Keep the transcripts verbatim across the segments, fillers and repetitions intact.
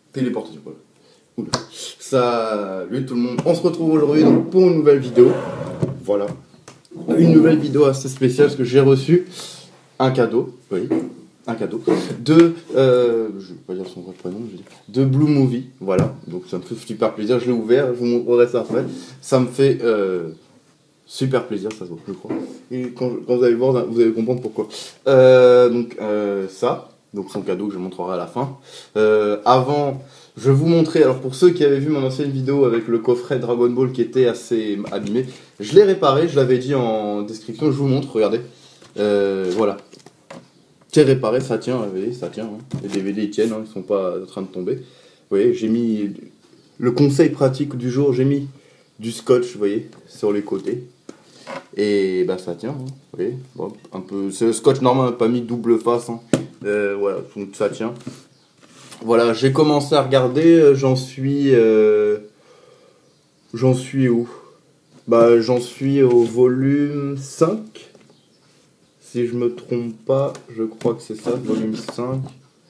Téléportation, voilà. Oula. Salut tout le monde, on se retrouve aujourd'hui donc pour une nouvelle vidéo. Voilà. Une nouvelle vidéo assez spéciale parce que j'ai reçu un cadeau. Oui. Un cadeau. De. Euh, je vais pas dire son vrai prénom, je vais dire. De Blue Movie. Voilà. Donc ça me fait super plaisir. Je l'ai ouvert, je vous montrerai ça après. Ça me fait. Euh, Super plaisir, ça se voit, je crois. Et quand, quand vous allez voir, vous allez comprendre pourquoi. Euh, donc, euh, ça, donc son cadeau que je montrerai à la fin. Euh, avant, je vais vous montrer, alors pour ceux qui avaient vu mon ancienne vidéo avec le coffret Dragon Ball qui était assez abîmé, je l'ai réparé, je l'avais dit en description, je vous montre, regardez. Euh, voilà. C'est réparé, ça tient, vous voyez, ça tient. Hein. Les D V D ils tiennent, hein, ils sont pas en train de tomber. Vous voyez, j'ai mis le conseil pratique du jour, j'ai mis du scotch, vous voyez, sur les côtés. Et bah ça tient, hein, vous voyez, bon, un peu, c'est le scotch normal, pas mis double face, hein. euh, voilà, donc ça tient. Voilà, j'ai commencé à regarder, j'en suis, euh, j'en suis où? Bah j'en suis au volume cinq, si je me trompe pas, je crois que c'est ça, volume cinq.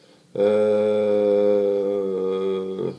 Euh...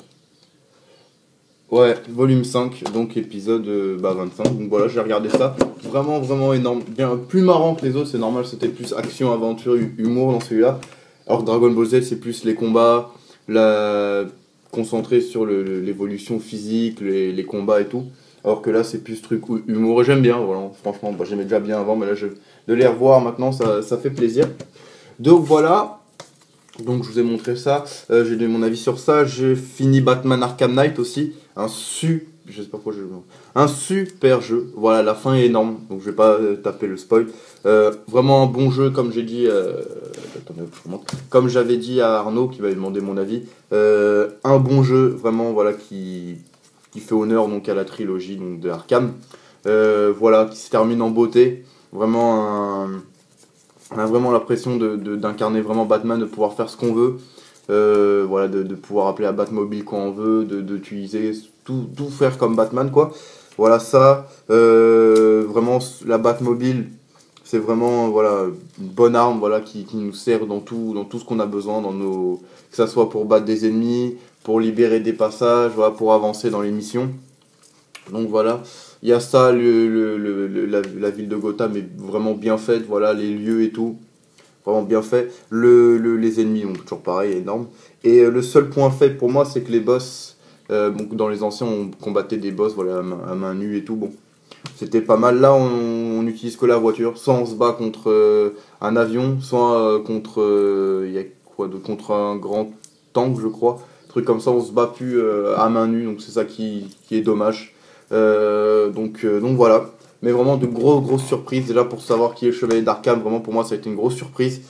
Ouais, volume cinq, donc épisode euh, bah, vingt-cinq. Donc voilà, j'ai regardé ça. Vraiment, vraiment énorme. Bien plus marrant que les autres, c'est normal, c'était plus action, aventure, humour dans celui-là. Alors que Dragon Ball Z, c'est plus les combats, la... concentré sur le, le, l'évolution physique, les, les combats et tout. Alors que là, c'est plus truc humour. Et j'aime bien, voilà. Franchement, bah, j'aimais déjà bien avant, mais là, je... de les revoir maintenant, ça, ça fait plaisir. Donc voilà. Donc je vous ai montré ça, euh, j'ai donné mon avis sur ça, j'ai fini Batman Arkham Knight aussi, un su... je sais pas pourquoi je... un super jeu, voilà, la fin est énorme, donc je vais pas euh, taper le spoil, euh, vraiment un bon jeu comme j'ai dit, euh... attendez, je remonte. Comme j'avais dit à Arnaud qui m'avait demandé mon avis, euh, un bon jeu vraiment voilà qui, qui fait honneur donc à la trilogie donc, de Arkham, euh, voilà, qui se termine en beauté, vraiment un... On a vraiment l'impression de, de, d'incarner vraiment Batman, de pouvoir faire ce qu'on veut, euh, voilà, de, de pouvoir appeler à Batmobile quand on veut, de, de utiliser tout, tout faire comme Batman quoi. Voilà ça, euh, vraiment la Batmobile, c'est vraiment voilà une bonne arme voilà qui, qui nous sert dans tout dans tout ce qu'on a besoin dans nos que ça soit pour battre des ennemis, pour libérer des passages, voilà pour avancer dans les missions. Donc voilà. Il y a ça, le, le, le, le, la, la ville de Gotham est vraiment bien faite, voilà, les lieux et tout, vraiment bien fait. Le, le, les ennemis, donc toujours pareil, énorme. Et euh, le seul point faible pour moi, c'est que les boss, euh, bon, dans les anciens, on combattait des boss voilà, à, main, à main nue et tout, bon. C'était pas mal, là on, on utilise que la voiture, soit on se bat contre euh, un avion, soit euh, contre, euh, y a quoi, de, contre un grand tank je crois, truc comme ça, on se bat plus euh, à main nue, donc c'est ça qui, qui est dommage. Euh, donc, euh, donc voilà, mais vraiment de grosses grosses surprises déjà pour savoir qui est le Chevalier d'Arkham, vraiment pour moi ça a été une grosse surprise.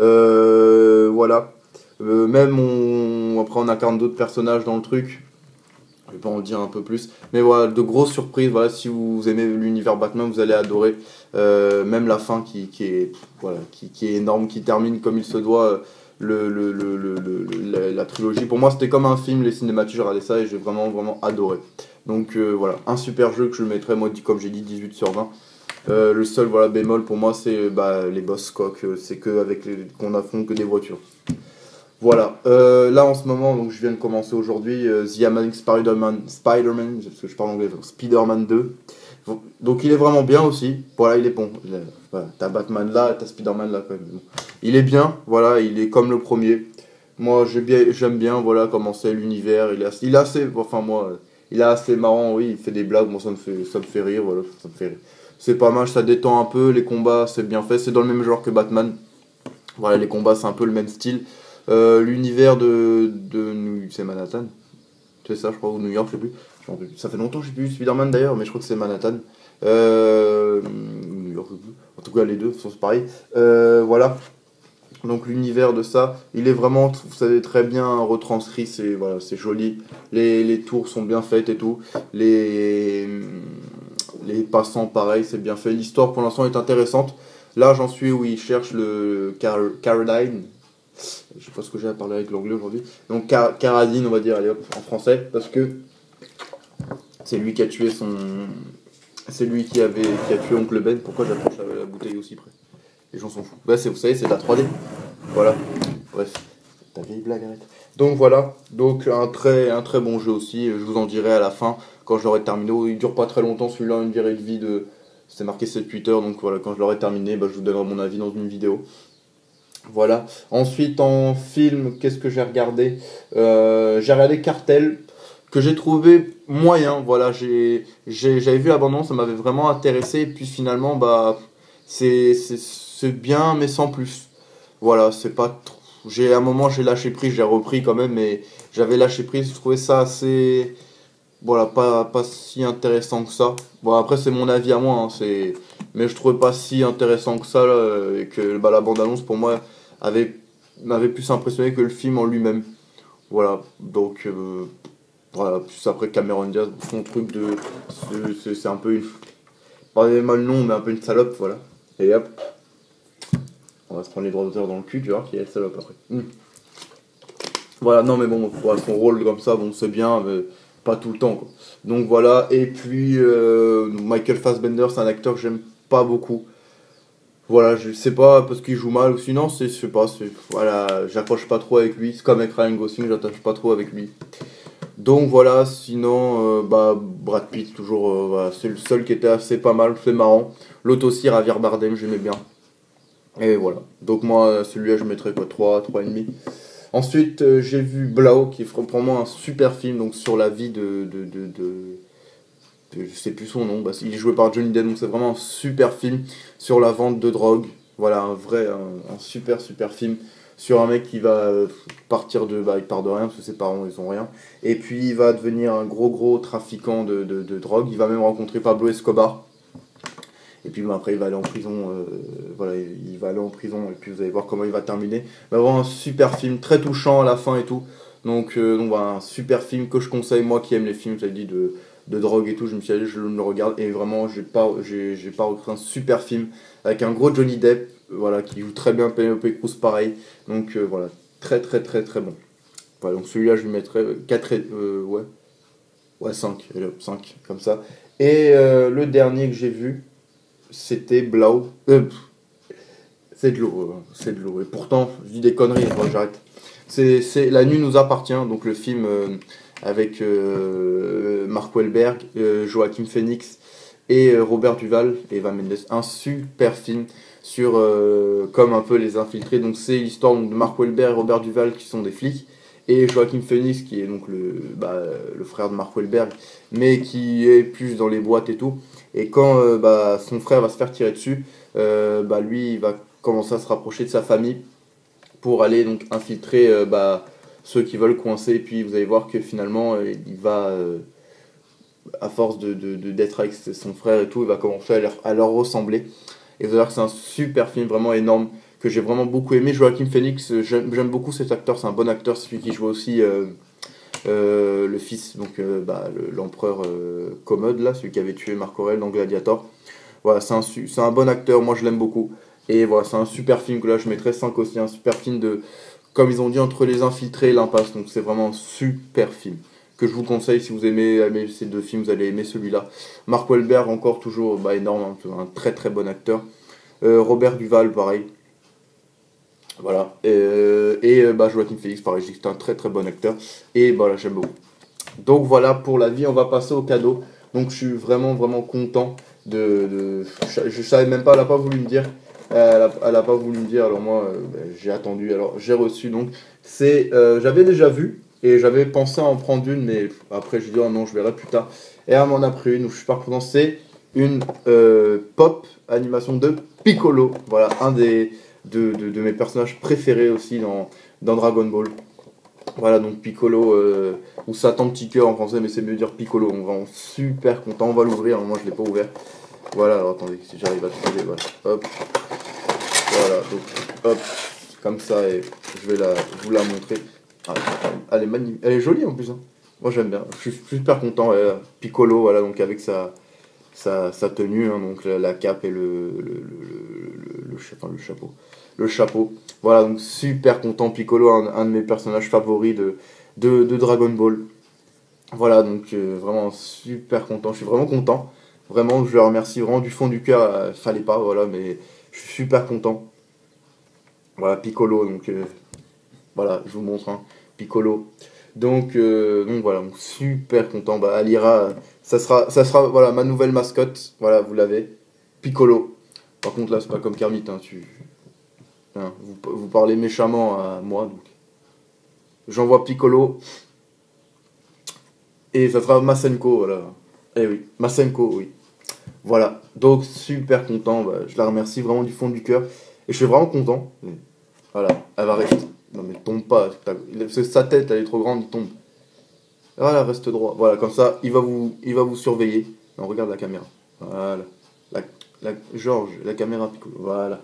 Euh, voilà, euh, même on, après on incarne d'autres personnages dans le truc, je vais pas en dire un peu plus, mais voilà, de grosses surprises, voilà, si vous aimez l'univers Batman vous allez adorer, euh, même la fin qui, qui, est, voilà, qui, qui est énorme, qui termine comme il se doit. Le, le, le, le, le, la, la trilogie, pour moi c'était comme un film, les cinématiques, j'ai regardé ça et j'ai vraiment vraiment adoré. Donc euh, voilà, un super jeu que je mettrais, moi comme j'ai dit, dix-huit sur vingt. Euh, le seul voilà, bémol pour moi c'est bah, les boss coq, c'est que avec les, qu'on affronte que des voitures. Voilà, euh, là en ce moment, donc je viens de commencer aujourd'hui euh, The Amazing Spider-Man, Spider-Man, parce que je parle anglais, donc Spider-Man deux. Donc il est vraiment bien aussi, voilà, il est bon. Il est, voilà, t'as Batman là, t'as Spider-Man là quand même. Bon. Il est bien, voilà, il est comme le premier. Moi j'ai bien, j'aime bien voilà comment c'est l'univers, il est assez, il est assez, enfin moi, il est assez marrant, oui, il fait des blagues, moi ça me fait, ça me fait rire, voilà, ça me fait rire. C'est pas mal, ça détend un peu, les combats c'est bien fait, c'est dans le même genre que Batman. Voilà, les combats c'est un peu le même style. Euh, l'univers de, de c'est Manhattan, c'est ça je crois, ou New York, je sais plus. Ça fait longtemps que j'ai plus vu Spider-Man d'ailleurs, mais je crois que c'est Manhattan. Euh, New York, en tout cas les deux sont pareils. Euh, voilà. Donc l'univers de ça, il est vraiment, vous savez, très bien retranscrit, c'est voilà, c'est joli. Les, les tours sont bien faites et tout. Les, les passants, pareil, c'est bien fait. L'histoire pour l'instant est intéressante. Là j'en suis où il cherche le Car Caradine. Je sais pas ce que j'ai à parler avec l'anglais aujourd'hui. Donc Car Caradine, on va dire, allez hop, en français, parce que c'est lui qui a tué son. C'est lui qui avait qui a tué Oncle Ben. Pourquoi j'approche la, la bouteille aussi près? Les gens s'en foutent. Bah, c'est, vous savez, c'est de la trois D. Voilà. Bref. Ta vieille blague, arrête. Donc voilà, donc un très, un très bon jeu aussi, je vous en dirai à la fin, quand je l'aurai terminé. Il dure pas très longtemps, celui-là, une durée de vie de... C'est marqué sept huit heures, donc voilà, quand je l'aurai terminé, bah, je vous donnerai mon avis dans une vidéo. Voilà. Ensuite, en film, qu'est-ce que j'ai regardé euh, J'ai regardé Cartel, que j'ai trouvé moyen. Voilà, j'ai, j'ai, j'avais vu l'abandon, ça m'avait vraiment intéressé. Et puis finalement, bah, c'est, c'est, c'est bien, mais sans plus. Voilà, c'est pas trop. J'ai, à un moment, j'ai lâché prise, j'ai repris quand même, mais j'avais lâché prise. Je trouvais ça assez. Voilà, pas, pas si intéressant que ça. Bon, après, c'est mon avis à moi, hein, c'est... mais je trouvais pas si intéressant que ça, là, et que bah, la bande-annonce, pour moi, avait, m'avait plus impressionné que le film en lui-même. Voilà, donc, euh, voilà, plus après Cameron Diaz, son truc de... C'est, c'est, c'est un peu une... Pas mal non, mais un peu une salope, voilà. Et hop, on va se prendre les droits d'auteur dans le cul, tu vois, qui est la salope après. Mm. Voilà, non mais bon, voilà, son rôle comme ça, bon c'est bien, mais pas tout le temps quoi. Donc voilà, et puis euh, Michael Fassbender, c'est un acteur que j'aime pas beaucoup. Voilà, je sais pas parce qu'il joue mal ou sinon, c'est, je sais pas, c'est, voilà, j'accroche pas trop avec lui. C'est comme avec Ryan Gosling, j'attache pas trop avec lui. Donc voilà, sinon, euh, bah Brad Pitt, toujours, euh, voilà, c'est le seul qui était assez pas mal, c'est marrant. L'autre aussi, Javier Bardem, j'aimais bien. Et voilà, donc moi, celui-là, je mettrais quoi, trois, trois et demi. Ensuite, euh, j'ai vu Blau, qui est pour moi un super film donc sur la vie de, de, de, de, de- je sais plus son nom, bah, il est joué par Johnny Depp, donc c'est vraiment un super film sur la vente de drogue. Voilà, un vrai, un, un super super film sur un mec qui va euh, partir de, bah, il part de rien parce que ses parents ils ont rien, et puis il va devenir un gros gros trafiquant de, de, de drogue. Il va même rencontrer Pablo Escobar. Et puis bon, après il va aller en prison, euh, voilà, il va aller en prison et puis vous allez voir comment il va terminer. Mais vraiment un super film, très touchant à la fin et tout. Donc, euh, donc voilà, un super film que je conseille, moi qui aime les films, j'avais dit de, de drogue et tout, je me suis allé, je le regarde et vraiment j'ai pas, j'ai, j'ai pas retrouvé un super film avec un gros Johnny Depp, voilà, qui joue très bien, Penelope Cruz pareil. Donc euh, voilà, très très très très bon. Voilà, donc celui-là je lui mettrais quatre et, euh, ouais, ouais cinq, allez, hop, cinq comme ça. Et euh, le dernier que j'ai vu, c'était Blau. Euh, c'est de l'eau, euh, c'est de l'eau. Et pourtant, je dis des conneries, bon, j'arrête. C'est, c'est La nuit nous appartient, donc le film euh, avec euh, Mark Wahlberg, euh, Joaquin Phoenix et euh, Robert Duval et Eva Mendes. Un super film sur euh, comme un peu les infiltrés. Donc c'est l'histoire donc, de Mark Wahlberg et Robert Duval qui sont des flics. Et Joaquin Phoenix qui est donc le, bah, le frère de Mark Wahlberg, mais qui est plus dans les boîtes et tout. Et quand euh, bah, son frère va se faire tirer dessus, euh, bah, lui il va commencer à se rapprocher de sa famille pour aller donc infiltrer euh, bah, ceux qui veulent coincer. Et puis vous allez voir que finalement euh, il va, euh, à force de, de, de- d'être avec son frère et tout, il va commencer à leur, à leur ressembler. Et vous allez voir que c'est un super film, vraiment énorme, que j'ai vraiment beaucoup aimé. Joaquin Phoenix, euh, j'aime, j'aime beaucoup cet acteur, c'est un bon acteur, c'est celui qui joue aussi euh, euh, le fils, donc euh, bah, le- l'empereur euh, Commode, là, celui qui avait tué Marc Aurèle dans Gladiator. Voilà, c'est un, su- c'est un bon acteur, moi je l'aime beaucoup. Et voilà, c'est un super film que là je mettrais cinq aussi, un super film de, comme ils ont dit, entre les infiltrés et l'impasse. Donc c'est vraiment un super film que je vous conseille si vous aimez, aimez ces deux films, vous allez aimer celui-là. Mark Wahlberg encore toujours bah, énorme, hein, un très très bon acteur. Euh, Robert Duval pareil. Voilà. Et, euh, et euh, bah, Joaquin Phoenix pareil, c'est un très très bon acteur. Et voilà, j'aime beaucoup. Donc voilà pour la vie, on va passer au cadeau. Donc je suis vraiment vraiment content de... de je, je savais même pas, elle a pas voulu me dire. Euh, Elle a, elle a pas voulu me dire, alors moi euh, ben, j'ai attendu, alors j'ai reçu donc. C'est, euh, j'avais déjà vu et j'avais pensé à en prendre une, mais après j'ai dit oh non, je verrai plus tard. Et elle m'en a pris une, donc je suis pas content. C'est une euh, pop animation de Piccolo. Voilà, un des, de, de, de mes personnages préférés aussi dans, dans Dragon Ball. Voilà, donc Piccolo, euh, ou Satan Petit Cœur en français, mais c'est mieux dire Piccolo. On va en super content. On va l'ouvrir, moi je l'ai pas ouvert. Voilà, alors attendez, si j'arrive à trouver, voilà. Hop, voilà, donc hop, comme ça, et je vais la, vous la montrer. Ah, elle, est magnifique, elle est jolie en plus. Hein. Moi j'aime bien, je suis super content. Ouais, Piccolo, voilà, donc avec sa, sa, sa tenue, hein, donc la, la cape et le, le, le, le, le, le, enfin, le chapeau. Le chapeau. Voilà, donc super content. Piccolo, un, un de mes personnages favoris de, de, de Dragon Ball. Voilà, donc euh, vraiment super content. Je suis vraiment content. Vraiment, je le remercie vraiment du fond du cœur. Euh, fallait pas, voilà, mais je suis super content. Voilà, Piccolo, donc euh, Voilà, je vous montre, hein, Piccolo. Donc, euh, donc voilà, donc super content. Bah, Alira, ça sera, ça sera voilà, ma nouvelle mascotte. Voilà, vous l'avez. Piccolo. Par contre, là, c'est pas comme Kermit. Hein, tu, hein, vous, vous parlez méchamment à moi. Donc. J'envoie Piccolo. Et ça sera Masenko. Voilà. Eh oui, Masenko, oui. Voilà. Donc, super content. Bah, je la remercie vraiment du fond du cœur. Et je suis vraiment content. Voilà, elle va rester. Non, mais tombe pas. Sa tête, elle est trop grande, il tombe. Voilà, reste droit. Voilà, comme ça, il va vous, il va vous surveiller. Non, regarde la caméra. Voilà. La, la, Georges, la caméra Piccolo. Voilà.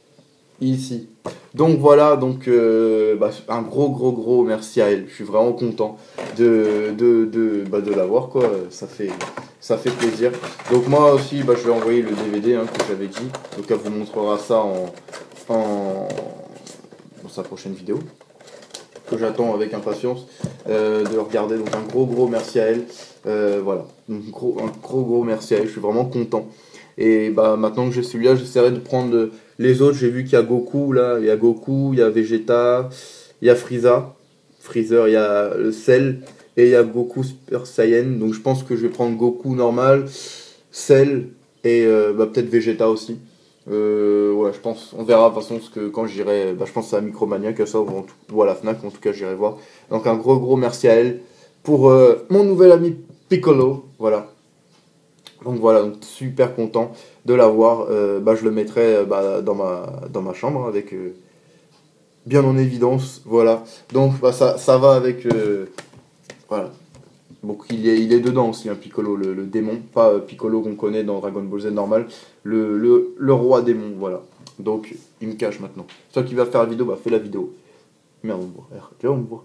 Ici. Donc voilà, donc euh, bah, un gros, gros, gros merci à elle. Je suis vraiment content de, de, de, bah, de l'avoir, quoi. Ça fait, ça fait plaisir. Donc moi aussi, bah, je vais envoyer le D V D, hein, que j'avais dit. Donc elle vous montrera ça en, en, dans sa prochaine vidéo, que j'attends avec impatience euh, de regarder. Donc un gros gros merci à elle. Euh, voilà, donc, gros, un gros gros merci à elle. Je suis vraiment content. Et bah maintenant que j'ai celui-là, j'essaierai de prendre les autres. J'ai vu qu'il y a Goku là, il y a Goku, il y a Vegeta, il y a Frieza, Freezer, il y a le Cell et il y a Goku Super Saiyan. Donc je pense que je vais prendre Goku normal, Cell et euh, bah, peut-être Vegeta aussi. Euh, ouais, je pense, on verra de toute façon, ce que quand j'irai, bah, je pense à Micromania, que ça, ou, en tout, ou à la Fnac, en tout cas j'irai voir. Donc un gros gros merci à elle pour euh, mon nouvel ami Piccolo, voilà. Donc voilà, donc super content de l'avoir. Euh, bah, je le mettrai euh, bah, dans, ma, dans ma chambre avec euh, bien en évidence, voilà. Donc bah, ça, ça va avec, euh, voilà. Donc il est, il est dedans aussi, un hein, Piccolo, le, le démon, pas euh, Piccolo qu'on connaît dans Dragon Ball Z normal, le, le, le roi démon, voilà. Donc il me cache maintenant. Toi qui va faire la vidéo, bah fais la vidéo. Merde, on me voit. Tu vois, on me voit.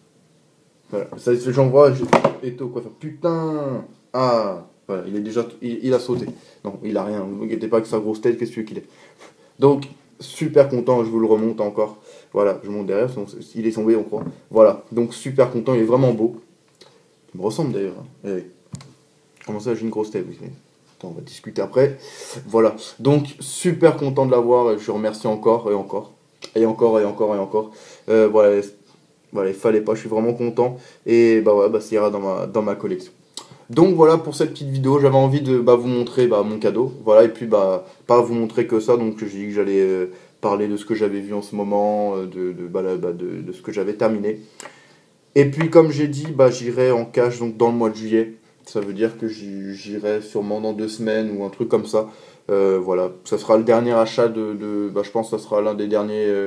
Voilà, ça j'en vois, j'ai... Eto, quoi faire. Putain. Ah, voilà, il est déjà, il, il a sauté. Non, il a rien, ne vous inquiétez pas que sa grosse tête, qu'est-ce que tu veux qu'il ait. Donc, super content, je vous le remonte encore. Voilà, je monte derrière, il est tombé, on croit. Voilà, donc super content, il est vraiment beau. Il me ressemble d'ailleurs. Hein. Eh, comment ça, j'ai une grosse tête, oui. Attends, on va discuter après. Voilà, donc super content de l'avoir, je remercie encore et encore. Et encore et encore et encore. Euh, voilà, voilà, il fallait pas, je suis vraiment content. Et bah ouais, bah ça ira dans ma, dans ma collection. Donc voilà pour cette petite vidéo, j'avais envie de bah, vous montrer bah, mon cadeau. Voilà, et puis bah pas vous montrer que ça, donc j'ai dit que j'allais euh, parler de ce que j'avais vu en ce moment, euh, de, de, bah, bah, de, de ce que j'avais terminé. Et puis comme j'ai dit, bah, j'irai en cash donc, dans le mois de juillet. Ça veut dire que j'irai sûrement dans deux semaines ou un truc comme ça. Euh, voilà, ça sera le dernier achat de... de bah, je pense que ça sera l'un des derniers... Euh,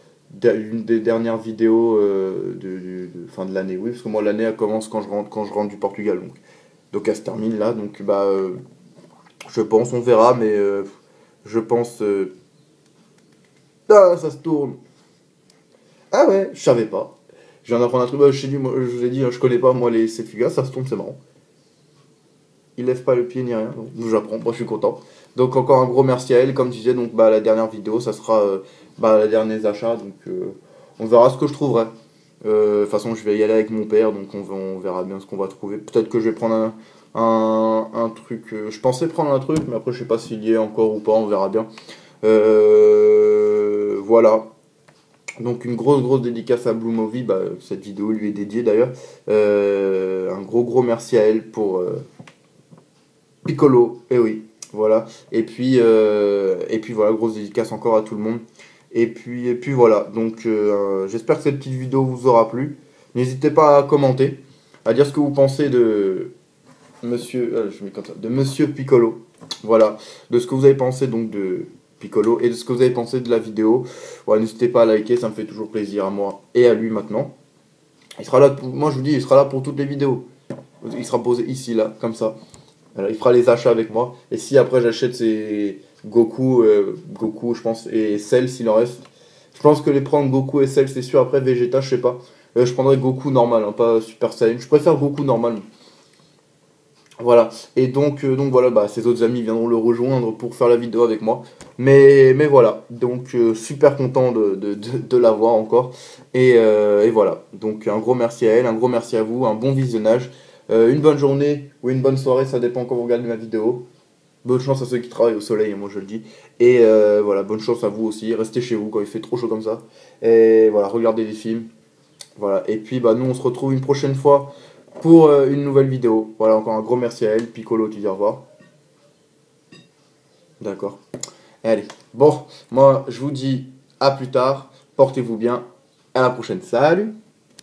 une des dernières vidéos euh, de, de, de fin de l'année. Oui, parce que moi l'année elle commence quand je rentre, quand je rentre du Portugal. Donc, donc elle se termine là. Donc bah euh, je pense, on verra, mais euh, je pense... Euh... Ah, ça se tourne. Ah ouais, je savais pas. Je viens d'apprendre un truc, bah, je, dit, moi, je vous ai dit, hein, je connais pas moi les Setfuga, ça se tourne, c'est marrant. Il lève pas le pied ni rien, donc j'apprends, moi je suis content. Donc encore un gros merci à elle, comme je disais, donc bah la dernière vidéo, ça sera euh, bah la dernière achat, donc euh, on verra ce que je trouverai. Euh, de toute façon, je vais y aller avec mon père, donc on, va, on verra bien ce qu'on va trouver. Peut-être que je vais prendre un, un, un truc, euh, je pensais prendre un truc, mais après je sais pas s'il y est encore ou pas, on verra bien. Euh, voilà. Donc une grosse grosse dédicace à Blue Movie, bah, cette vidéo lui est dédiée d'ailleurs. Euh, un gros gros merci à elle pour euh, Piccolo, et eh oui, voilà. Et puis euh, et puis voilà, grosse dédicace encore à tout le monde. Et puis et puis voilà. Donc euh, j'espère que cette petite vidéo vous aura plu. N'hésitez pas à commenter, à dire ce que vous pensez de Monsieur, euh, je mets comme ça, de Monsieur Piccolo. Voilà, de ce que vous avez pensé donc de Piccolo et de ce que vous avez pensé de la vidéo. Voilà, n'hésitez pas à liker, ça me fait toujours plaisir à moi et à lui maintenant. Il sera là, pour, moi je vous dis, il sera là pour toutes les vidéos. Il sera posé ici, là, comme ça. Alors, il fera les achats avec moi. Et si après j'achète ces Goku, euh, Goku, je pense, et Cell s'il en reste. Je pense que les prendre Goku et Cell, c'est sûr. Après Vegeta, je sais pas. Euh, je prendrai Goku normal, hein, pas Super Saiyan. Je préfère Goku normal. Voilà, et donc, euh, donc voilà, bah, ses autres amis viendront le rejoindre pour faire la vidéo avec moi. Mais, mais voilà, donc euh, super content de, de, de, de l'avoir encore. Et, euh, et voilà, donc un gros merci à elle, un gros merci à vous, un bon visionnage. Euh, une bonne journée ou une bonne soirée, ça dépend quand vous regardez ma vidéo. Bonne chance à ceux qui travaillent au soleil, moi je le dis. Et euh, voilà, bonne chance à vous aussi, restez chez vous quand il fait trop chaud comme ça. Et voilà, regardez des films. Voilà, et puis bah, nous on se retrouve une prochaine fois pour euh, une nouvelle vidéo. Voilà, encore un gros merci à elle. Piccolo, tu dis au revoir. D'accord. Allez, bon, moi je vous dis à plus tard. Portez-vous bien. À la prochaine. Salut!